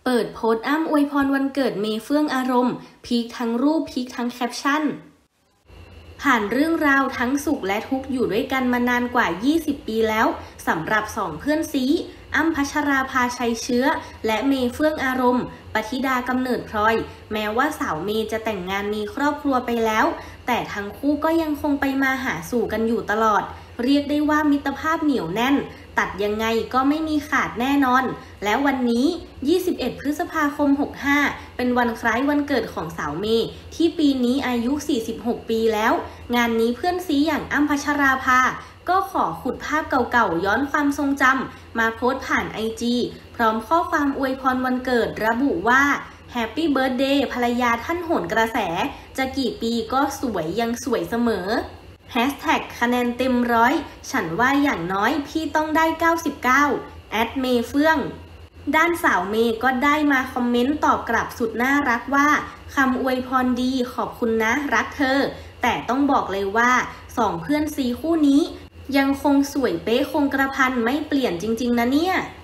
เปิดโพสต์อ้ำอวยพรวันเกิดเมย์เฟื่องอารมณ์พีคทั้งรูปพีคทั้งแคปชั่นผ่านเรื่องราวทั้งสุขและทุกข์อยู่ด้วยกันมานานกว่า 20 ปีแล้วสำหรับ2เพื่อนซีอ้ำพัชราภาชัยเชื้อและเมย์เฟื่องอารมณ์ปธิดากำเนิดพลอยแม้ว่าสาวเมย์จะแต่งงานมีครอบครัวไปแล้วแต่ทั้งคู่ก็ยังคงไปมาหาสู่กันอยู่ตลอดเรียกได้ว่ามิตรภาพเหนียวแน่นตัดยังไงก็ไม่มีขาดแน่นอนและวันนี้21 พฤษภาคม 65เป็นวันคล้ายวันเกิดของสาวเมย์ที่ปีนี้อายุ46 ปีแล้วงานนี้เพื่อนซีอย่างอ้ำพัชราภาก็ขอขุดภาพเก่าๆย้อนความทรงจำมาโพสต์ผ่าน IG พร้อมข้อความอวยพรวันเกิดระบุว่าแฮปปี้เบิร์ธเดย์ภรรยาท่านโหนกระแสจะกี่ปีก็สวยยังสวยเสมอ#คะแนนเต็ม100ฉันว่าอย่างน้อยพี่ต้องได้99เมย์เฟื่องด้านสาวเมย์ก็ได้มาคอมเมนต์ตอบกลับสุดน่ารักว่าคำอวยพรดีขอบคุณนะรักเธอแต่ต้องบอกเลยว่า2เพื่อนซีคู่นี้ยังคงสวยเป๊ะคงกระพันไม่เปลี่ยนจริงๆนะเนี่ย